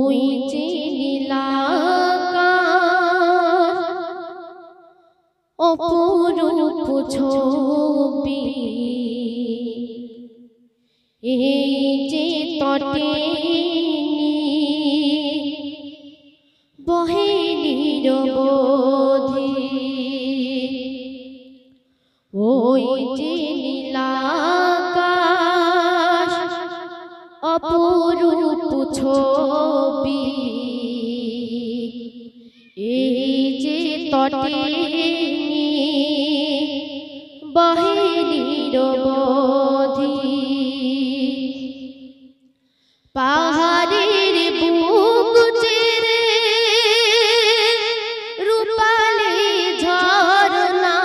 ওই যে নীলাকাশ অপরূপ ছবি, এই যে তটে বহে নিরবধি, ওই যে নীলাকাশ অপরূপ ছবি, এই যে তটে বহে নিরবধি। পাহাড়ের বুক চিরে রূপালি ঝরনা,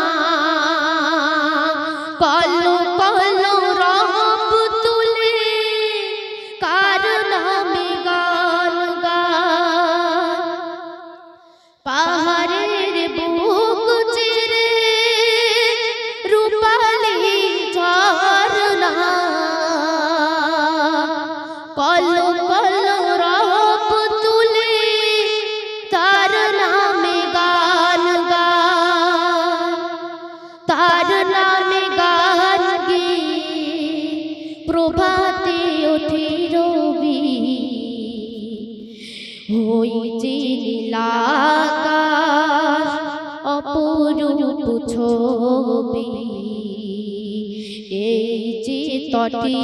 কলো কলো রব তুলে কার নামে গান গায়। পাহাড়ের বুক চিরে রূপালি ঝরনা, কলো কলো রব তুলে তার নামে গান গায়। তার নামে গান গেয়ে প্রভাতে ওঠে রবি, ওই যে নীলাকাশ অপরূপ ছবি, এই যে তটে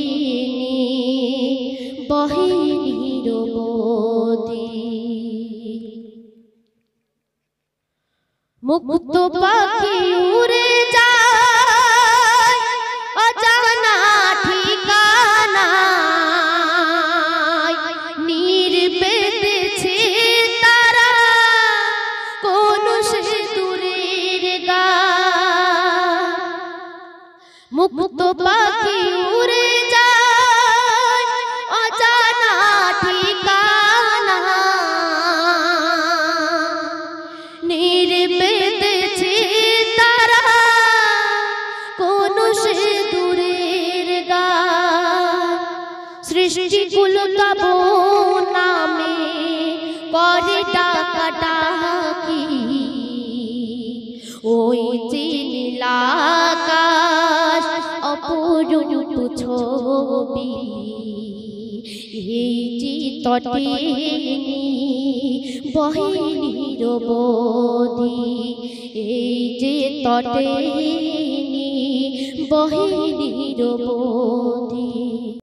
বহে নিরবধি। মুক্ত পাখি উড়ে যায় অজানা ঠিকানায়, নীর পেতেছে তারা কোন সে দূরের গায়। মুক্ত পাখি উড়ে যায় অজানা ঠিকানা, নীর পেতেছে তারা কোন সে দূরের গায়। সৃষ্টিকুল তব নামে করে ডাকাডাকি, ওই যে নীলাকাশ অপরূপ ছবি, এই যে তটে বহে নিরবধি, এই যে তটে বহে নিরবধি।